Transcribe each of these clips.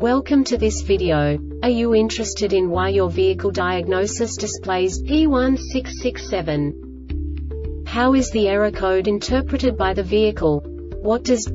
Welcome to this video. Are you interested in why your vehicle diagnosis displays P1667? How is the error code interpreted by the vehicle? What does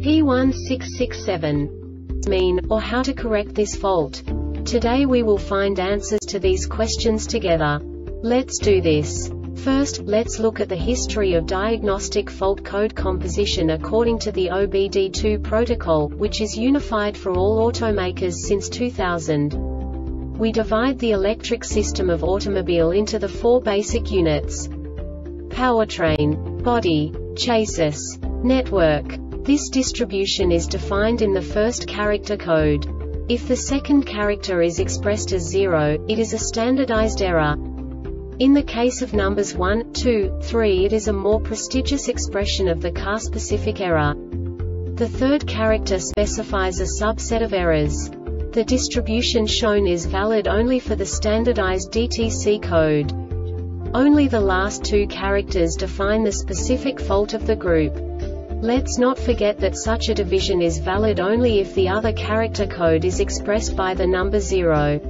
P1667 mean, or how to correct this fault? Today we will find answers to these questions together. Let's do this. First, let's look at the history of diagnostic fault code composition according to the OBD2 protocol, which is unified for all automakers since 2000. We divide the electric system of automobile into the four basic units: powertrain, body, chassis, network. This distribution is defined in the first character code. If the second character is expressed as 0, it is a standardized error. In the case of numbers 1, 2, 3, it is a more prestigious expression of the car-specific error. The third character specifies a subset of errors. The distribution shown is valid only for the standardized DTC code. Only the last two characters define the specific fault of the group. Let's not forget that such a division is valid only if the other character code is expressed by the number 0.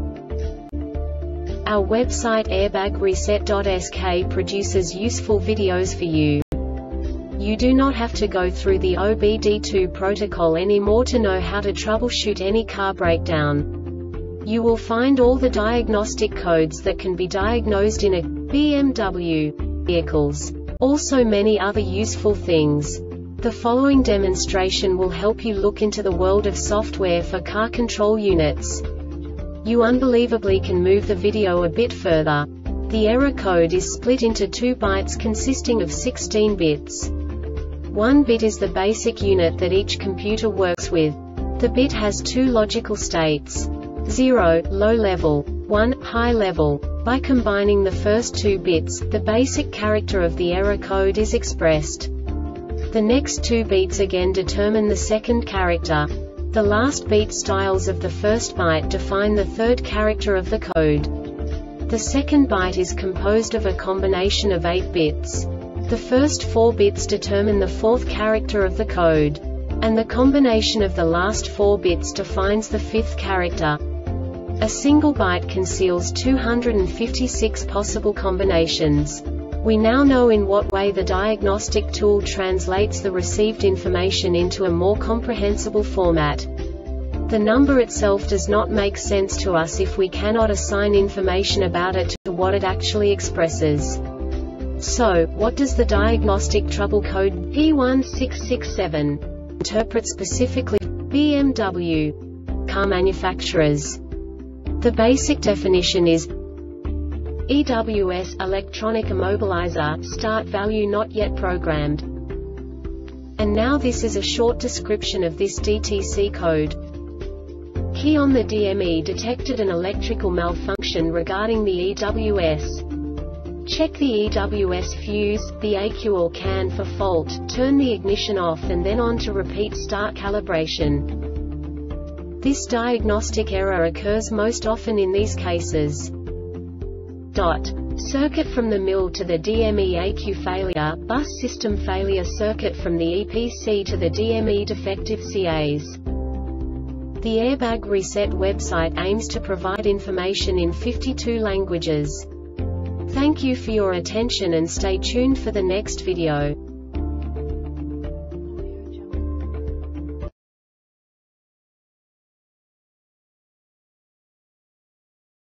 Our website airbagreset.sk produces useful videos for you. You do not have to go through the OBD2 protocol anymore to know how to troubleshoot any car breakdown. You will find all the diagnostic codes that can be diagnosed in a BMW vehicles. Also many other useful things. The following demonstration will help you look into the world of software for car control units. You unbelievably can move the video a bit further. The error code is split into 2 bytes consisting of 16 bits. 1 bit is the basic unit that each computer works with. The bit has 2 logical states: 0, low level, 1, high level. By combining the first 2 bits, the basic character of the error code is expressed. The next 2 beats again determine the second character. The last beat styles of the first byte define the third character of the code. The second byte is composed of a combination of 8 bits. The first 4 bits determine the fourth character of the code. And the combination of the last 4 bits defines the fifth character. A single byte conceals 256 possible combinations. We now know in what way the diagnostic tool translates the received information into a more comprehensible format. The number itself does not make sense to us if we cannot assign information about it to what it actually expresses. So, what does the diagnostic trouble code P1667 interpret specifically for BMW car manufacturers? The basic definition is EWS electronic immobilizer, start value not yet programmed. And now this is a short description of this DTC code. Key on the DME detected an electrical malfunction regarding the EWS. Check the EWS fuse, the ECU or CAN for fault, turn the ignition off and then on to repeat start calibration. This diagnostic error occurs most often in these cases. Circuit from the mill to the DME ECU failure, bus system failure, circuit from the EPC to the DME defective CAs. The Airbag Reset website aims to provide information in 52 languages. Thank you for your attention and stay tuned for the next video.